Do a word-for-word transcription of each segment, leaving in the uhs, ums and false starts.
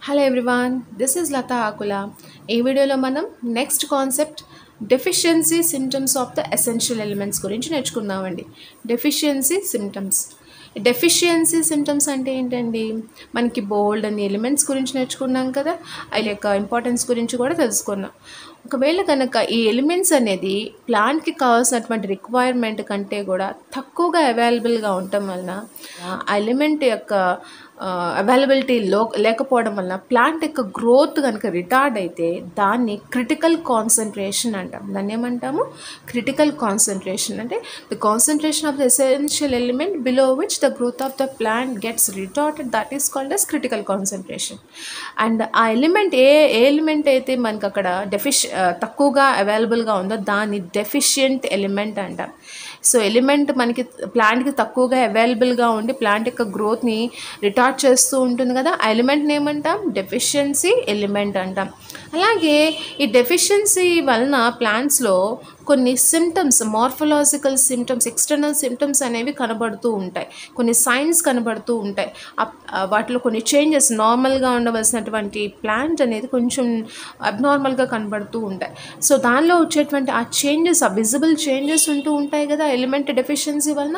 Hello everyone, this is Latha Akula. ఈ వీడియోలో మనం next concept deficiency symptoms of the essential elements గురించి నేర్చుకుందామండి. డెఫిషియన్సీ సిమ్టమ్స్ డెఫిషియన్సీ సిమ్టమ్స్ అంటే ఏంటండి? మనకి బోల్డ్ అనే ఎలిమెంట్స్ గురించి నేర్చుకున్నాం కదా, అవి యొక్క ఇంపార్టెన్స్ గురించి కూడా తెలుసుకున్నాం. ఒకవేళ కనుక ఈ ఎలిమెంట్స్ అనేది ప్లాంట్కి కావాల్సినటువంటి రిక్వైర్మెంట్ కంటే కూడా తక్కువగా అవైలబుల్గా ఉండటం వలన ఆ ఎలిమెంట్ యొక్క అవైలబిలిటీ లో లేకపోవడం వలన ప్లాంట్ యొక్క గ్రోత్ కనుక రిటార్డ్ అయితే దాన్ని క్రిటికల్ కాన్సన్ట్రేషన్ అంటాం. దాన్ని ఏమంటాము? Critical concentration. అంటే the concentration of the essential element below which the growth of the plant gets retarded, that is called as critical concentration. And ఆ ఎలిమెంట్ ఏ ఏ ఎలిమెంట్ అయితే మనకు అక్కడ డెఫిషి తక్కువగా అవైలబుల్గా ఉందో దాన్ని డెఫిషియంట్ ఎలిమెంట్ అంటాం. సో ఎలిమెంట్ మనకి ప్లాంట్కి తక్కువగా అవైలబుల్గా ఉండి ప్లాంట్ యొక్క గ్రోత్ని రిటార్డ్ చేస్తూ ఉంటుంది కదా, ఆ ఎలిమెంట్ని ఏమంటాం? డెఫిషియన్సీ ఎలిమెంట్ అంటాం. అలాగే ఈ డెఫిషియన్సీ వలన ప్లాంట్స్లో కొన్ని symptoms, morphological symptoms, external symptoms అనేవి కనబడుతూ ఉంటాయి, కొన్ని సైన్స్ కనబడుతూ ఉంటాయి. వాటిలో కొన్ని చేంజెస్, నార్మల్గా ఉండవలసినటువంటి ప్లాంట్ అనేది కొంచెం అబ్నార్మల్గా కనబడుతూ ఉంటాయి. సో దానిలో వచ్చేటువంటి ఆ చేంజెస్, ఆ విజిబుల్ చేంజెస్ ఉంటూ ఉంటాయి కదా ఎలిమెంట్ డెఫిషియన్సీ వలన.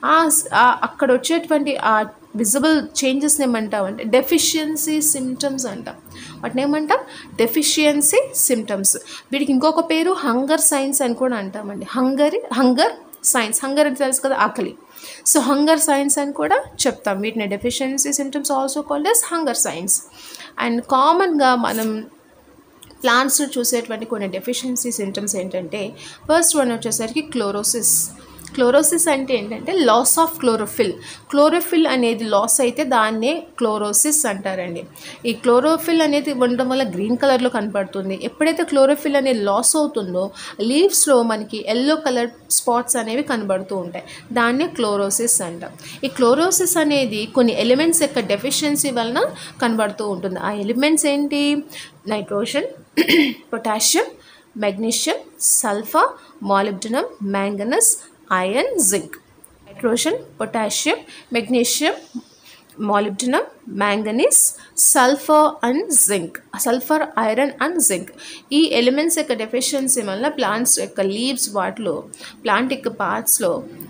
అక్కడ వచ్చేటువంటి ఆ విజిబుల్ చేంజెస్ని ఏమంటామంటే డెఫిషియన్సీ సిమ్టమ్స్ అంటాం. వాటిని ఏమంటాం? Deficiency symptoms. వీటికి ఇంకొక పేరు హంగర్ సైన్స్ అని కూడా అంటామండి. హంగర్ హంగర్ సైన్స్, హంగర్ అంటే తెలుసు కదా, ఆకలి. సో హంగర్ సైన్స్ అని కూడా చెప్తాం. వీటిని deficiency symptoms also called as hunger signs. And కామన్గా మనం ప్లాంట్స్ చూసేటువంటి కొన్ని డెఫిషియన్సీ సిమ్టమ్స్ ఏంటంటే, ఫస్ట్ వన్ వచ్చేసరికి క్లోరోసిస్. క్లోరోసిస్ అంటే ఏంటంటే లాస్ ఆఫ్ క్లోరోఫిల్. క్లోరోఫిల్ అనేది లాస్ అయితే దాన్నే క్లోరోసిస్ అంటారండి. ఈ క్లోరోఫిల్ అనేది ఉండడం వల్ల గ్రీన్ కలర్లో కనపడుతుంది. ఎప్పుడైతే క్లోరోఫిల్ అనేది లాస్ అవుతుందో లీవ్స్లో మనకి ఎల్లో కలర్ స్పాట్స్ అనేవి కనబడుతూ ఉంటాయి, దాన్నే క్లోరోసిస్ అంటాం. ఈ క్లోరోసిస్ అనేది కొన్ని ఎలిమెంట్స్ యొక్క డెఫిషియన్సీ వలన కనబడుతూ ఉంటుంది. ఆ ఎలిమెంట్స్ ఏంటి? Nitrogen, potassium, magnesium, sulphur, molybdenum, manganese, iron, zinc. Nitrogen, potassium, magnesium, molybdenum, manganese, sulfur and zinc. Sulfur, iron and zinc. ఈ ఎలిమెంట్స్ యొక్క డెఫిషియన్సీ వల్ల ప్లాంట్స్ యొక్క లీవ్స్, వాటిలో ప్లాంట్ యొక్క పార్ట్స్లో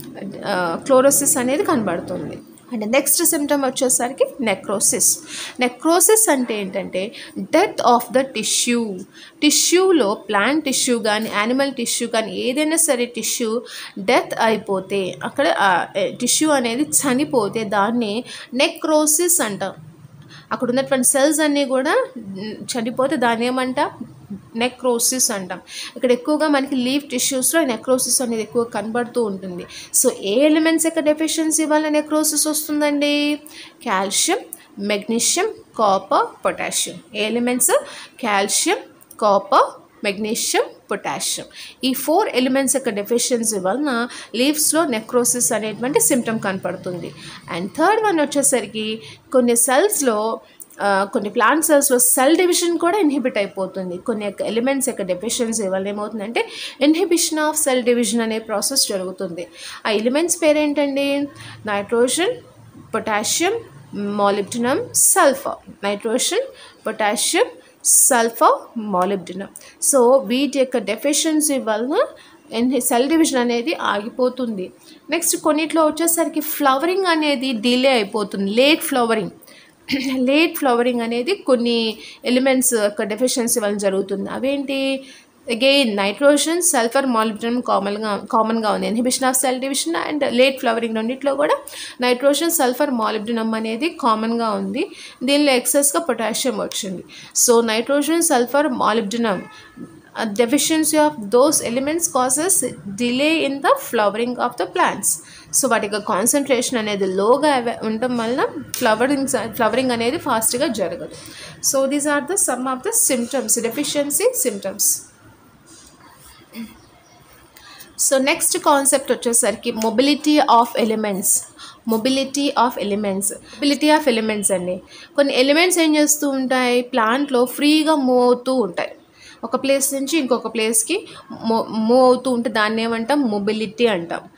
క్లోరోసిస్ అనేది కనబడుతుంది. అండ్ నెక్స్ట్ సిమ్టమ్ వచ్చేసరికి నెక్రోసిస్. నెక్రోసిస్ అంటే ఏంటంటే డెత్ ఆఫ్ ద టిష్యూ. టిష్యూలో ప్లాంట్ టిష్యూ కానీ యానిమల్ టిష్యూ కానీ ఏదైనా సరే టిష్యూ డెత్ అయిపోతే, అక్కడ టిష్యూ అనేది చనిపోతే దాన్ని నెక్రోసిస్ అంటాం. అక్కడ ఉన్నటువంటి సెల్స్ అన్నీ కూడా చనిపోతే దాన్ని ఏమంటాం? నెక్రోసిస్ అంటాం. ఇక్కడ ఎక్కువగా మనకి లీవ్ టిష్యూస్లో నెక్రోసిస్ అనేది ఎక్కువ కనబడుతూ ఉంటుంది. సో ఏ ఎలిమెంట్స్ యొక్క డెఫిషియన్సీ వల్ల నెక్రోసిస్ వస్తుందండి? Calcium, magnesium, copper, potassium. ఏ elements? Calcium, copper, magnesium, potassium. ఈ ఫోర్ ఎలిమెంట్స్ యొక్క డెఫిషియన్సీ వలన లీవ్స్లో నెక్రోసిస్ అనేటువంటి సిమ్టమ్ కనపడుతుంది. అండ్ థర్డ్ వన్ వచ్చేసరికి కొన్ని సెల్స్లో, కొన్ని ప్లాంట్ సెల్స్లో సెల్ డివిజన్ కూడా ఇన్హిబిట్ అయిపోతుంది. కొన్ని యొక్క ఎలిమెంట్స్ యొక్క డెఫిషియన్సీ వల్ల ఏమవుతుందంటే ఇన్హిబిషన్ ఆఫ్ సెల్ డివిజన్ అనే ప్రాసెస్ జరుగుతుంది. ఆ ఎలిమెంట్స్ పేరేంటండి? Nitrogen, potassium, molybdenum, sulphur. Nitrogen, potassium, sulphur, molybdenum. So వీటి యొక్క డెఫిషియన్సీ వలన సెల్ డివిజన్ అనేది ఆగిపోతుంది. నెక్స్ట్ కొన్నిట్లో వచ్చేసరికి ఫ్లవరింగ్ అనేది డిలే అయిపోతుంది, లేట్ ఫ్లవరింగ్. లేట్ ఫ్లవరింగ్ అనేది కొన్ని ఎలిమెంట్స్ యొక్క డెఫిషియన్సీ వల్ల జరుగుతుంది. అవేంటి? అగైన్ నైట్రోజన్, సల్ఫర్, మాలిబ్డినం కామన్గా కామన్గా ఉంది. Inhibition of cell division and late flowering రెండిట్లో కూడా నైట్రోజన్, సల్ఫర్, మాలిబ్డినం అనేది కామన్గా ఉంది. దీనిలో ఎక్సెస్గా పొటాషియం వచ్చింది. So nitrogen, sulphur, molybdenum deficiency of those elements causes delay in the flowering of the plants. So వాటి యొక్క కాన్సన్ట్రేషన్ అనేది లోగా ఉండటం వలన ఫ్లవరింగ్ ఫ్లవరింగ్ అనేది ఫాస్ట్గా జరగదు. So these are the some of the symptoms, deficiency symptoms. So next concept వచ్చేసరికి mobility of elements. Mobility of elements mobility of elements అండి. కొన్ని ఎలిమెంట్స్ ఏం చేస్తూ ఉంటాయి? ప్లాంట్లో ఫ్రీగా మూవ్ అవుతూ ఉంటాయి. ఒక ప్లేస్ నుంచి ఇంకొక ప్లేస్కి మూవ్ అవుతూ ఉంటే దాన్ని ఏమంటాం? మొబిలిటీ అంటాం.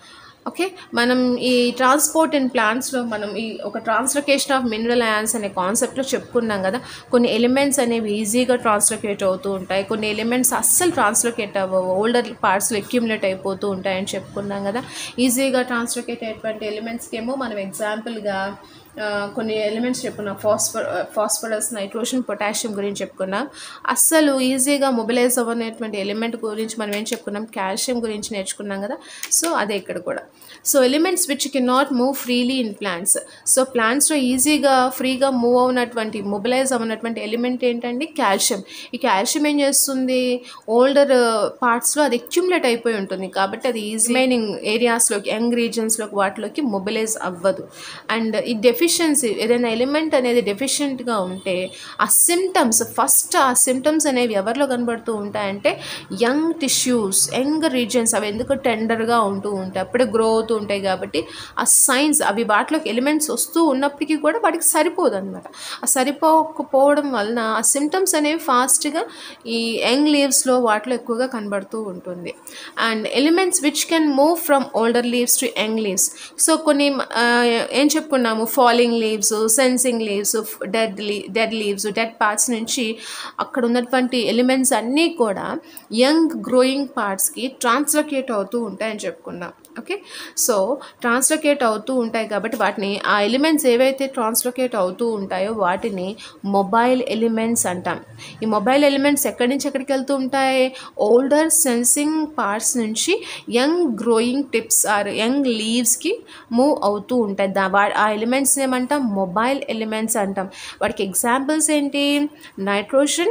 ఓకే, మనం ఈ ట్రాన్స్పోర్ట్ ఇన్ ప్లాంట్స్లో మనం ఈ ఒక ట్రాన్స్లొకేషన్ ఆఫ్ మినరల్ అయాన్స్ అనే కాన్సెప్ట్లో చెప్పుకున్నాం కదా. కొన్ని ఎలిమెంట్స్ అనేవి ఈజీగా ట్రాన్స్లొకేట్ అవుతూ ఉంటాయి, కొన్ని ఎలిమెంట్స్ అస్సలు ట్రాన్స్లొకేట్ అవ్వవు, ఓల్డర్ పార్ట్స్లో అక్యుములేట్ అయిపోతూ ఉంటాయని చెప్పుకున్నాం కదా. ఈజీగా ట్రాన్స్లొకేట్ అయ్యేటువంటి ఎలిమెంట్స్కి ఏమో మనం ఎగ్జాంపుల్గా కొన్ని ఎలిమెంట్స్ చెప్పుకున్నాం. ఫాస్ఫర్ ఫాస్ఫరస్ నైట్రోజన్ పొటాషియం గురించి చెప్పుకున్నాం. అస్సలు ఈజీగా మొబిలైజ్ అవ్వనేటువంటి ఎలిమెంట్ గురించి మనం ఏం చెప్పుకున్నాం, కాల్షియం గురించి నేర్చుకున్నాం కదా. సో అదే ఇక్కడ కూడా. So elements which can not move freely in plants. So ప్లాంట్స్లో ఈజీగా ఫ్రీగా మూవ్ అవునటువంటి మొబిలైజ్ అవ్వనటువంటి ఎలిమెంట్ ఏంటండి, కాల్షియం. ఈ కాల్షియం ఏం చేస్తుంది, ఓల్డర్ పార్ట్స్లో అది అక్యుములేట్ అయిపోయి ఉంటుంది కాబట్టి అది ఈజీ రిమైనింగ్ ఏరియాస్లోకి, యంగ్ రీజన్స్లోకి వాటిలోకి మొబిలైజ్ అవ్వదు. అండ్ ఈ డెఫిషియన్సీ, ఏదైనా ఎలిమెంట్ అనేది డెఫిషియెంట్గా ఉంటే ఆ సిమ్టమ్స్, ఫస్ట్ ఆ సిమ్టమ్స్ అనేవి ఎవరిలో కనబడుతూ ఉంటాయంటే యంగ్ టిష్యూస్, యంగ్ రీజన్స్. అవి ఎందుకు టెండర్గా ఉంటూ ఉంటాయి, అప్పుడే గ్రో అవుతూ ఉంటాయి కాబట్టి ఆ సైన్స్ అవి వాటిలోకి ఎలిమెంట్స్ వస్తూ ఉన్నప్పటికీ కూడా వాటికి సరిపోదు అనమాట. ఆ సరిపోకపోవడం వలన ఆ సిమ్టమ్స్ అనేవి ఫాస్ట్గా ఈ యంగ్ లీవ్స్లో వాటిలో ఎక్కువగా కనబడుతూ ఉంటుంది. And elements which can move from older leaves to young leaves. So కొన్ని ఏం చెప్పుకున్నాము, falling leaves, senescing leaves, dead లీ డెడ్ లీవ్స్, డెడ్ పార్ట్స్ నుంచి అక్కడ ఉన్నటువంటి ఎలిమెంట్స్ అన్నీ కూడా యంగ్ గ్రోయింగ్ పార్ట్స్కి ట్రాన్స్లొకేట్ అవుతూ ఉంటాయని చెప్పుకున్నాం. ఓకే, సో ట్రాన్స్లొకేట్ అవుతూ ఉంటాయి కాబట్టి వాటిని, ఆ ఎలిమెంట్స్ ఏవైతే ట్రాన్స్లొకేట్ అవుతూ ఉంటాయో వాటిని మొబైల్ ఎలిమెంట్స్ అంటాం. ఈ మొబైల్ ఎలిమెంట్స్ ఎక్కడి నుంచి ఎక్కడికి వెళ్తూ ఉంటాయి, ఓల్డర్ సెన్సింగ్ పార్ట్స్ నుంచి young growing tips or young లీవ్స్కి మూవ్ అవుతూ ఉంటాయి. దా వా ఆ ఎలిమెంట్స్ ఏమంటాం, మొబైల్ ఎలిమెంట్స్ అంటాం. వాటికి ఎగ్జాంపుల్స్ ఏంటి, nitrogen,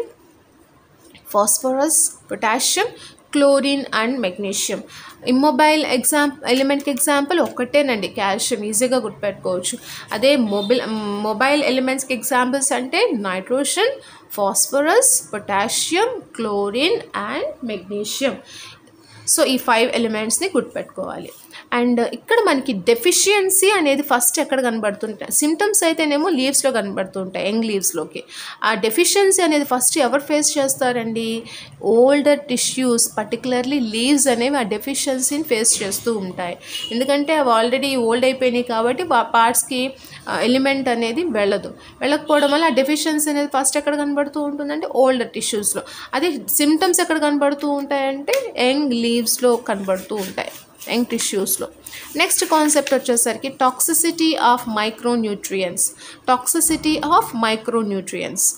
phosphorus, potassium, chlorine and magnesium. Immobile ఎగ్జాంప్ ఎలిమెంట్కి ఎగ్జాంపుల్ ఒక్కటేనండి, కాల్షియం, ఈజీగా గుర్తుపెట్టుకోవచ్చు. అదే మొబైల్ మొబైల్ ఎలిమెంట్స్కి ఎగ్జాంపుల్స్ అంటే nitrogen, phosphorus, potassium, chlorine and magnesium. So ఈ ఫైవ్ ఎలిమెంట్స్ని గుర్తుపెట్టుకోవాలి. అండ్ ఇక్కడ మనకి డెఫిషియన్సీ అనేది ఫస్ట్ ఎక్కడ కనబడుతుంటాయి, సిమ్టమ్స్ అయితేనేమో లీవ్స్లో కనబడుతుంటాయి, యంగ్ లీవ్స్లోకి. ఆ డెఫిషియన్సీ అనేది ఫస్ట్ ఎవరు ఫేస్ చేస్తారండి, ఓల్డర్ టిష్యూస్, పర్టికులర్లీ లీవ్స్ అనేవి ఆ డెఫిషియన్సీని ఫేస్ చేస్తూ ఉంటాయి. ఎందుకంటే అవి ఆల్రెడీ ఓల్డ్ అయిపోయినాయి కాబట్టి ఆ పార్ట్స్కి ఎలిమెంట్ అనేది వెళ్ళదు. వెళ్ళకపోవడం వల్ల ఆ డెఫిషియన్సీ అనేది ఫస్ట్ ఎక్కడ కనబడుతూ ఉంటుందంటే ఓల్డర్ టిష్యూస్లో. అదే సిమ్టమ్స్ ఎక్కడ కనబడుతూ ఉంటాయంటే యంగ్ లీవ్స్లో కనబడుతూ ఉంటాయి, యంగ్ టిష్యూస్లో. నెక్స్ట్ కాన్సెప్ట్ వచ్చేసరికి toxicity of micronutrients. Toxicity of micronutrients.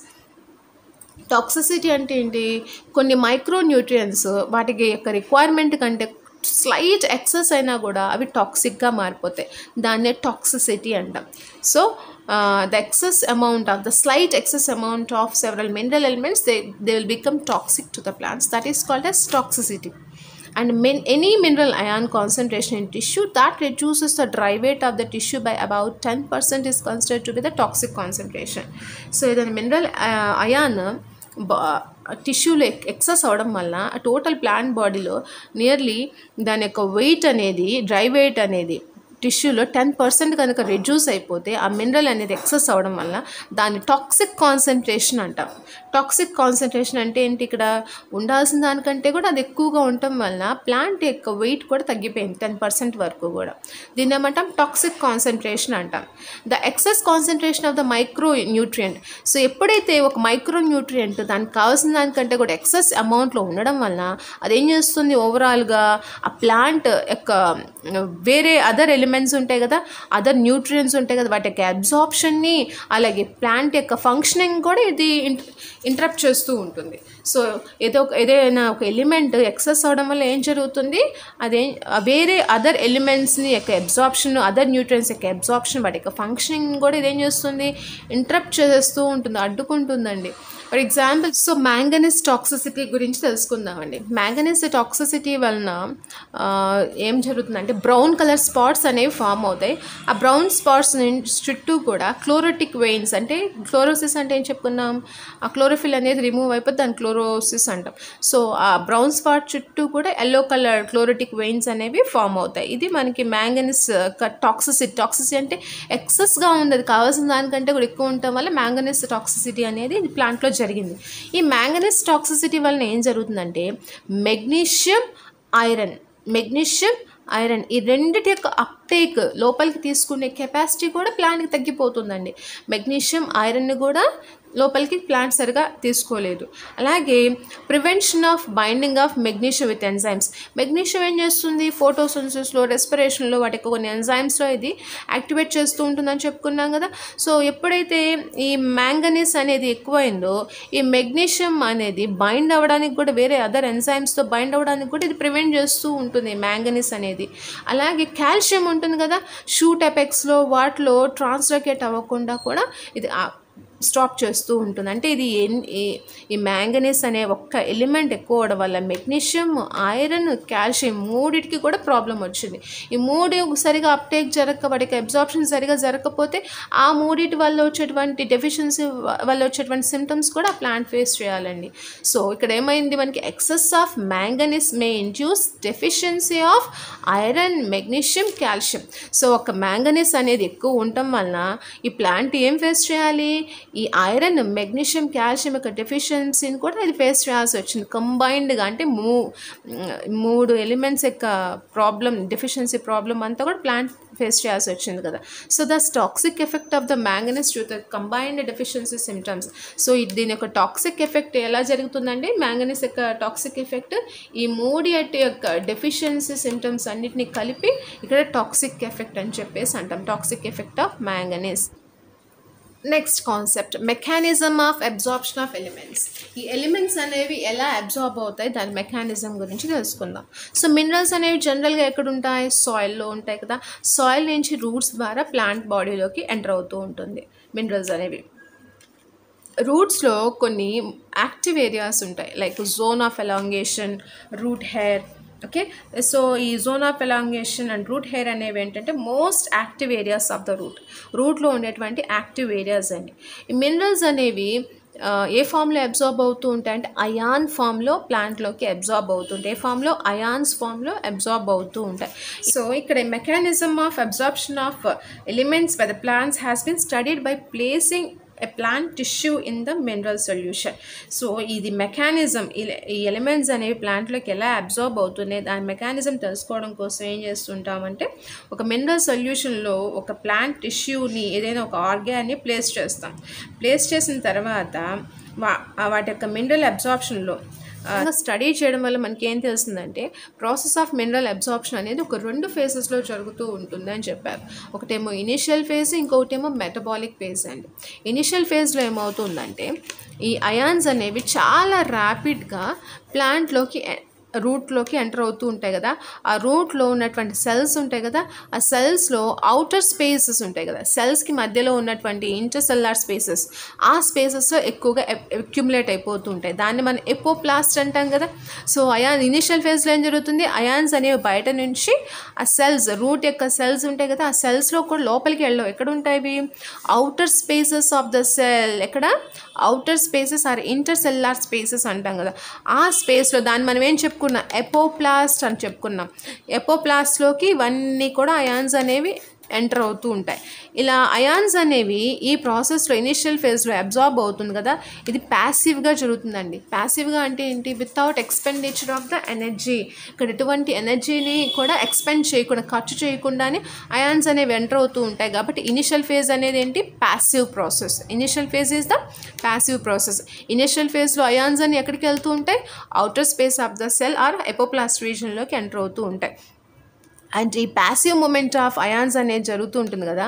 Toxicity అంటే ఏంటి, కొన్ని మైక్రోన్యూట్రియన్స్ వాటికి యొక్క రిక్వైర్మెంట్ కంటే స్లైట్ ఎక్సెస్ అయినా కూడా అవి టాక్సిక్గా మారిపోతాయి, దాన్నే టాక్సిసిటీ అంటాం. So Uh, the excess amount of the slight excess amount of several mineral elements, they, they will become toxic to the plants. That is called as toxicity. And min, any mineral ion concentration in tissue that reduces the dry weight of the tissue by about ten percent is considered to be the toxic concentration. So the mineral uh, ion టిష్యూలో excess అవడం వల్ల total plant బాడీలో nearly దాని యొక్క wait అనేది, dry wait అనేది టిష్యూలో ten percent కనుక రెడ్యూస్ అయిపోతే ఆ మినరల్ అనేది ఎక్సెస్ అవ్వడం వల్ల దాన్ని టాక్సిక్ కాన్సన్ట్రేషన్ అంటాం. టాక్సిక్ కాన్సన్ట్రేషన్ అంటే ఏంటి, ఇక్కడ ఉండాల్సిన దానికంటే కూడా అది ఎక్కువగా ఉండటం వల్ల ప్లాంట్ యొక్క వెయిట్ కూడా తగ్గిపోయింది టెన్ పర్సెంట్ వరకు కూడా. దీన్ని ఏమంటాం, టాక్సిక్ కాన్సన్ట్రేషన్ అంటాం. The excess concentration of the micro nutrient. So ఎప్పుడైతే ఒక మైక్రో న్యూట్రియంట్ దానికి కావాల్సిన దానికంటే కూడా ఎక్సెస్ అమౌంట్లో ఉండడం వల్ల అదేం చేస్తుంది, ఓవరాల్గా ఆ ప్లాంట్ యొక్క వేరే అదర్ ఎలిమెంట్స్ ఉంటాయి కదా, అదర్ న్యూట్రియంట్స్ ఉంటాయి కదా, వాటి యొక్క అబ్జార్ప్షన్ని అలాగే ప్లాంట్ యొక్క ఫంక్షనింగ్ కూడా ఇది ఇంటరప్ట్ చేస్తూ ఉంటుంది. సో ఏదో ఏదైనా ఒక ఎలిమెంట్ ఎక్సెస్ అవడం వల్ల ఏం జరుగుతుంది, అదే వేరే అదర్ ఎలిమెంట్స్ని యొక్క అబ్జార్ప్షన్, అదర్ న్యూట్రియంట్స్ యొక్క అబ్జార్ప్షన్, వాటి యొక్క ఫంక్షనింగ్ కూడా ఇదేం చేస్తుంది, ఇంటరప్ట్ చేస్తూ ఉంటుంది, అడ్డుకుంటుందండి. For example, so manganese toxicity గురించి తెలుసుకుందామండి. మ్యాంగనీస్ టాక్సిసిటీ వలన ఏం జరుగుతుందంటే బ్రౌన్ కలర్ స్పాట్స్ అనేవి ఫామ్ అవుతాయి. ఆ బ్రౌన్ స్పాట్స్ చుట్టూ కూడా క్లోరోటిక్ వెయిన్స్, అంటే క్లోరోసిస్ అంటే ఏం చెప్పుకున్నాం, ఆ క్లోరోఫిల్ అనేది రిమూవ్ అయిపోతే దాని క్లోరోసిస్ అంటాం. సో ఆ బ్రౌన్ స్పాట్ చుట్టూ కూడా ఎల్లో కలర్ క్లోరోటిక్ వెయిన్స్ అనేవి ఫామ్ అవుతాయి. ఇది మనకి మ్యాంగనీస్ టాక్సిసిటీ. టాక్సిసిటీ అంటే ఎక్సెస్గా ఉంది, అది కావాల్సిన దానికంటే కూడా ఎక్కువ ఉండటం వల్ల మ్యాంగనీస్ టాక్సిసిటీ అనేది ప్లాంట్లో జరిగింది. ఈ మ్యాంగనీస్ టాక్సిసిటీ వలన ఏం జరుగుతుందంటే మెగ్నీషియం ఐరన్ మెగ్నీషియం ఐరన్ ఈ రెండిటి యొక్క అప్టేక్ లోపలికి తీసుకునే కెపాసిటీ కూడా ప్లాంట్కి తగ్గిపోతుందండి. మెగ్నీషియం ఐరన్ని కూడా లోపలికి ప్లాంట్ సరిగా తీసుకోలేదు. అలాగే prevention of binding of magnesium with enzymes. Magnesium ఏం చేస్తుంది, ఫోటోసింథసిస్లో, రెస్పిరేషన్లో వాటి కొన్ని ఎంజైమ్స్లో ఇది యాక్టివేట్ చేస్తూ ఉంటుందని చెప్పుకున్నాం కదా. సో ఎప్పుడైతే ఈ మ్యాంగనీస్ అనేది ఎక్కువైందో ఈ మెగ్నీషియం అనేది బైండ్ అవ్వడానికి కూడా వేరే అదర్ ఎంజైమ్స్తో బైండ్ అవ్వడానికి కూడా ఇది ప్రివెంట్ చేస్తూ ఉంటుంది మ్యాంగనీస్ అనేది. అలాగే కాల్షియం ఉంటుంది కదా, షూట్ ఎపెక్స్లో వాటిలో ట్రాన్స్లొకేట్ అవ్వకుండా కూడా ఇది స్టాప్ చేస్తూ ఉంటుంది. అంటే ఇది ఈ మ్యాంగనీస్ అనే ఒక్క ఎలిమెంట్ ఎక్కువ అవడం వల్ల మెగ్నీషియం, ఐరన్, కాల్షియం మూడిటికి కూడా ప్రాబ్లం వచ్చింది. ఈ మూడు సరిగా అప్టేక్ జరగక వాటికి అబ్జార్ప్షన్ సరిగా జరగకపోతే ఆ మూడిటి వల్ల వచ్చేటువంటి డెఫిషియన్సీ వల్ల వచ్చేటువంటి సిమ్టమ్స్ కూడా ప్లాంట్ ఫేస్ చేయాలండి. సో ఇక్కడ ఏమైంది, మనకి excess of manganese may induce deficiency of iron, magnesium, calcium. So ఒక మ్యాంగనీస్ అనేది ఎక్కువ ఉండటం వలన ఈ ప్లాంట్ ఏం ఫేస్ చేయాలి, ఈ ఐరన్, మెగ్నీషియం, కాల్షియం యొక్క డెఫిషియన్సీని కూడా ఇది ఫేస్ చేయాల్సి వచ్చింది కంబైన్డ్గా. అంటే మూ మూడు ఎలిమెంట్స్ యొక్క ప్రాబ్లం, డెఫిషియన్సీ ప్రాబ్లం అంతా కూడా ప్లాంట్ ఫేస్ చేయాల్సి వచ్చింది కదా. So the toxic effect of the manganese due to combined deficiency symptoms. So దీని యొక్క టాక్సిక్ ఎఫెక్ట్ ఎలా జరుగుతుందండి, మ్యాంగనీస్ యొక్క టాక్సిక్ ఎఫెక్ట్ ఈ మూడి యొక్క డెఫిషియన్సీ సిమ్టమ్స్ అన్నిటిని కలిపి ఇక్కడ టాక్సిక్ ఎఫెక్ట్ అని చెప్పేసి అంటాం, toxic effect of manganese. Next concept mechanism of absorption of elements. ఈ ఎలిమెంట్స్ అనేవి ఎలా అబ్జార్బ్ అవుతాయి దాని మెకానిజం గురించి తెలుసుకుందాం. సో మినరల్స్ అనేవి జనరల్గా ఎక్కడ ఉంటాయి, సాయిల్లో ఉంటాయి కదా. సాయిల్ నుంచి రూట్స్ ద్వారా ప్లాంట్ బాడీలోకి ఎంటర్ అవుతూ ఉంటుంది మినరల్స్ అనేవి. రూట్స్లో కొన్ని యాక్టివ్ ఏరియాస్ ఉంటాయి, like zone of elongation, root hair. Okay, so ఈ zone of elongation and root hair అనేవి ఏంటంటే most active areas of the root. రూట్లో ఉండేటువంటి యాక్టివ్ ఏరియాస్ అండి. ఈ మినరల్స్ అనేవి ఏ ఫామ్లో అబ్జార్బ్ అవుతూ ఉంటాయి అంటే అయాన్ ఫామ్లో ప్లాంట్లోకి అబ్జార్బ్ అవుతుంటాయి. ఏ ఫామ్లో, అయాన్స్ ఫామ్లో అబ్జార్బ్ అవుతూ ఉంటాయి. సో ఇక్కడ mechanism of absorption of elements by the plants has been studied by placing a plant tissue in the mineral solution. సో ఇది మెకానిజం, ఈ ఎలిమెంట్స్ అనేవి ప్లాంట్లోకి ఎలా అబ్జార్బ్ అవుతున్నాయి దాని మెకానిజం తెలుసుకోవడం కోసం ఏం చేస్తుంటామంటే ఒక మినరల్ సొల్యూషన్లో ఒక ప్లాంట్ టిష్యూని ఏదైనా ఒక ఆర్గాన్ని ప్లేస్ చేస్తాం. ప్లేస్ చేసిన తర్వాత వా వాటి యొక్క మినరల్ అబ్జార్ప్షన్లో స్టడీ చేయడం వల్ల మనకి ఏం తెలుస్తుందంటే ప్రాసెస్ ఆఫ్ మినరల్ అబ్జార్ప్షన్ అనేది ఒక రెండు ఫేజెస్లో జరుగుతూ ఉంటుంది అని చెప్పారు. ఒకటేమో ఇనిషియల్ ఫేజ్, ఇంకొకటేమో మెటబాలిక్ ఫేజ్ అండి. ఇనిషియల్ ఫేజ్లో ఏమవుతుందంటే ఈ అయాన్స్ అనేవి చాలా ర్యాపిడ్గా ప్లాంట్లోకి రూట్లోకి ఎంటర్ అవుతూ ఉంటాయి కదా. ఆ రూట్లో ఉన్నటువంటి సెల్స్ ఉంటాయి కదా, ఆ సెల్స్లో అవుటర్ స్పేసెస్ ఉంటాయి కదా, సెల్స్కి మధ్యలో ఉన్నటువంటి ఇంటర్సెల్లార్ స్పేసెస్, ఆ స్పేసెస్లో ఎక్కువగా అక్యుములేట్ అయిపోతూ ఉంటాయి. దాన్ని మనం ఎపోప్లాస్ట్ అంటాం కదా. సో అయాన్ ఇనిషియల్ ఫేజ్లో ఏం జరుగుతుంది, అయాన్స్ అనేవి బయట నుంచి ఆ సెల్స్, రూట్ యొక్క సెల్స్ ఉంటాయి కదా, ఆ సెల్స్లో కూడా లోపలికి వెళ్ళవు. ఎక్కడ ఉంటాయి, outer spaces of the cell. ఎక్కడ, outer spaces or intercellular spaces అంటాం కదా. ఆ స్పేస్లో దాన్ని మనం ఏం చెప్పుకున్నాం, ఎపోప్లాస్ట్ అని చెప్పుకున్నాం. ఎపోప్లాస్ట్లోకి ఇవన్నీ కూడా అయాన్స్ అనేవి ఎంటర్ అవుతూ ఉంటాయి. ఇలా అయాన్స్ అనేవి ఈ ప్రాసెస్లో ఇనిషియల్ ఫేజ్లో అబ్జార్బ్ అవుతుంది కదా, ఇది ప్యాసివ్గా జరుగుతుందండి. ప్యాసివ్గా అంటే ఏంటి, without expenditure of the energy. ఇక్కడ ఎటువంటి ఎనర్జీని కూడా ఎక్స్పెండ్ చేయకుండా, ఖర్చు చేయకుండానే అయాన్స్ అనేవి ఎంటర్ అవుతూ ఉంటాయి. కాబట్టి ఇనిషియల్ ఫేజ్ అనేది ఏంటి, passive process. Initial phase is the passive process. Initial ఫేజ్లో అయాన్స్ అని ఎక్కడికి వెళ్తూ ఉంటాయి, outer space of the cell or apoplast రీజన్లోకి ఎంటర్ అవుతూ ఉంటాయి. అండ్ ఈ ప్యాసివ్ మూమెంట్ ఆఫ్ అయాన్స్ అనేది జరుగుతూ ఉంటుంది కదా,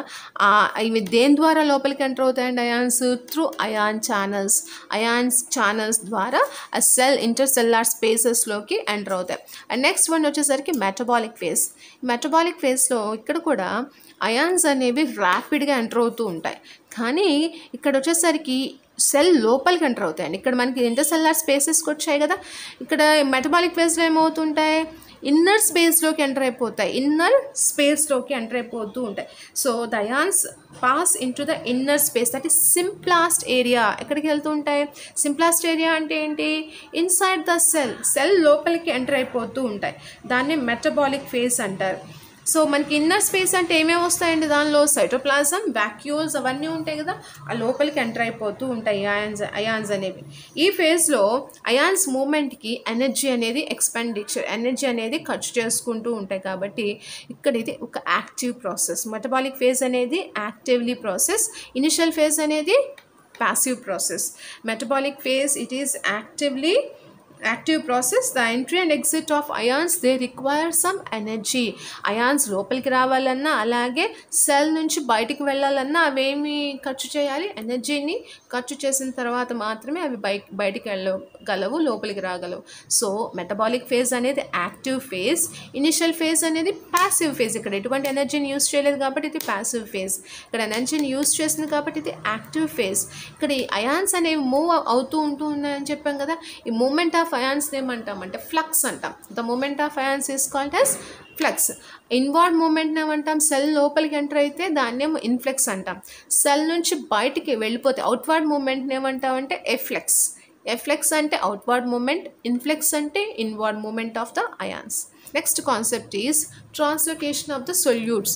ఇవి దేని ద్వారా లోపలికి ఎంటర్ అవుతాయండి ions, through ion channels. Ions channels ద్వారా ఆ సెల్ ఇంటర్సెల్లార్ స్పేసెస్లోకి ఎంటర్ అవుతాయి. అండ్ నెక్స్ట్ వన్ వచ్చేసరికి మెటబాలిక్ ఫేజ్. మెటబాలిక్ ఫేజ్లో ఇక్కడ కూడా అయాన్స్ అనేవి ర్యాపిడ్గా ఎంటర్ అవుతూ ఉంటాయి. కానీ ఇక్కడ వచ్చేసరికి సెల్ లోపలికి ఎంటర్ అవుతాయండి. ఇక్కడ మనకి ఇంటర్సెల్లార్ స్పేసెస్కి వచ్చాయి కదా, ఇక్కడ మెటబాలిక్ ఫేజ్లో ఏమవుతుంటాయి, ఇన్నర్ స్పేస్లోకి ఎంటర్ అయిపోతాయి. ఇన్నర్ స్పేస్లోకి ఎంటర్ అయిపోతూ ఉంటాయి. So the ions pass in to the inner space, that is symplast area. ఎక్కడికి వెళ్తూ ఉంటాయి, సింప్లాస్ట్ ఏరియా అంటే ఏంటి, ఇన్సైడ్ ద సెల్, సెల్ లోపలికి ఎంటర్ అయిపోతూ ఉంటాయి. దాన్ని మెటబాలిక్ ఫేజ్ అంటారు. సో మనకి ఇన్నర్ స్పేస్ అంటే ఏమేమి వస్తాయండి, దానిలో సైటోప్లాజం, వాక్యూల్స్ అవన్నీ ఉంటాయి కదా, ఆ లోపలికి ఎంటర్ అయిపోతూ ఉంటాయి అయాన్స్ అయాన్స్ అనేవి. ఈ ఫేజ్లో అయాన్స్ మూమెంట్కి ఎనర్జీ అనేది ఎక్స్పెండిచర్ ఎనర్జీ అనేది ఖర్చు చేసుకుంటూ ఉంటాయి. కాబట్టి ఇక్కడ ఇది ఒక యాక్టివ్ ప్రాసెస్. మెటబాలిక్ ఫేజ్ అనేది యాక్టివ్లీ ప్రాసెస్, ఇనిషియల్ ఫేజ్ అనేది passive process. Metabolic phase, it is actively active process. The entry and exit of ions, they require some energy. ions లోపలికి రావాలన్నా అలాగే సెల్ నుంచి బయటికి వెళ్ళాలన్నా అవేమి ఖర్చు చేయాలి, ఎనర్జీని ఖర్చు చేసిన తర్వాత మాత్రమే అవి బయ బయటికి వెళ్ళగలవు, లోపలికి రాగలవు. సో మెటబాలిక్ ఫేజ్ అనేది యాక్టివ్ ఫేజ్, ఇనిషియల్ ఫేజ్ అనేది ప్యాసివ్ ఫేజ్. ఇక్కడ ఎటువంటి ఎనర్జీని యూస్ చేయలేదు కాబట్టి ఇది ప్యాసివ్ ఫేజ్, ఇక్కడ ఎనర్జీని యూస్ చేసింది కాబట్టి ఇది యాక్టివ్ ఫేజ్. ఇక్కడ ఈ అయాన్స్ అనేవి మూవ్ అవుతూ ఉంటూ ఉన్నాయని చెప్పాం కదా, ఈ మూమెంట్ ఆఫ్ అయాన్స్ ఏమంటాం అంటే ఫ్లక్స్ అంటాం. The movement of ions is called as flux. Inward movement ఏమంటాం, సెల్ లోపలికి ఎంటర్ అయితే దాన్ని ఇన్ఫ్లెక్స్ అంటాం. సెల్ నుంచి బయటికి వెళ్ళిపోతే అవుట్వర్డ్ మూమెంట్ ఏమంటాం అంటే ఎఫ్లెక్స్. ఎఫ్లెక్స్ అంటే అవుట్వర్డ్ మూమెంట్, ఇన్ఫ్లెక్స్ అంటే inward movement of the ions. Next concept is translocation of the solutes.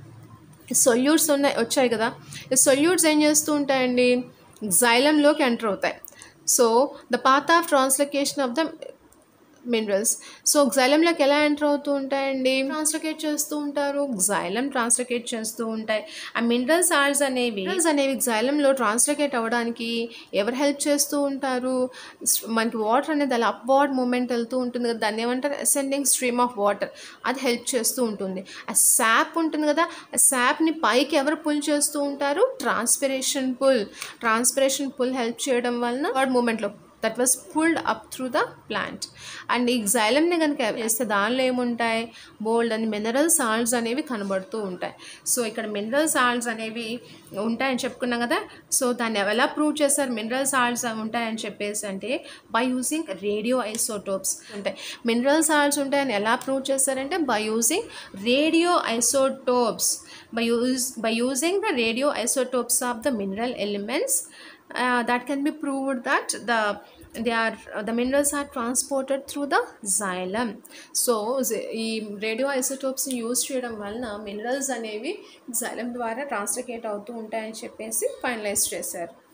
Solutes ఉన్నాయి వచ్చాయి కదా, ఈ సొల్యూట్స్ ఏం చేస్తూ ఉంటాయండి, జైలంలోకి ఎంటర్ అవుతాయి. So the path of translocation of the minerals. So xylem-లోకి ఎలా ఎంటర్ అవుతూ ఉంటాయండి, ట్రాన్స్లోకేట్ చేస్తూ ఉంటారు, xylem ట్రాన్స్లోకేట్ చేస్తూ ఉంటాయి. ఆ మినరల్ సాల్ట్స్ అనేవి మినరల్స్ అనేవి xylem-లో ట్రాన్స్లోకేట్ అవ్వడానికి ఎవరు హెల్ప్ చేస్తూ ఉంటారు, మనకి వాటర్ అనేది అలా అప్వర్డ్ మూమెంట్ వెళ్తూ ఉంటుంది కదా, దాన్ని ఏమంటారు అసెండింగ్ స్ట్రీమ్ ఆఫ్ వాటర్, అది హెల్ప్ చేస్తూ ఉంటుంది. ఆ శాప్ ఉంటుంది కదా, ఆ శాప్ని పైకి ఎవరు పుల్ చేస్తూ ఉంటారు, transpiration pull. Transpiration pull help చేయడం వలన వర్డ్ మూమెంట్లో that was pulled up through the plant. And ఈ xylem-ని కనుక వేస్తే దానిలో ఏముంటాయి, బోల్డ్ అని మినరల్ సాల్ట్స్ అనేవి కనబడుతూ ఉంటాయి. సో ఇక్కడ మినరల్ సాల్ట్స్ అనేవి ఉంటాయని చెప్పుకున్నాం కదా. సో దాన్ని ఎలా ప్రూవ్ చేస్తారు మినరల్ సాల్ట్స్ ఉంటాయని చెప్పేసి అంటే బై యూజింగ్ రేడియో ఐసోటోప్స్ ఉంటాయి. మినరల్ సాల్ట్స్ ఉంటాయని ఎలా ప్రూవ్ చేస్తారంటే by using radio isotopes. By use by using the radio isotopes of the mineral elements uh, that can be proved that the they are uh, the minerals are transported through the xylem. So ఈ radio ఐసోటోప్స్ని use చేయడం వలన minerals అనేవి xylem ద్వారా translocate అవుతూ ఉంటాయని చెప్పేసి finalise చేశారు.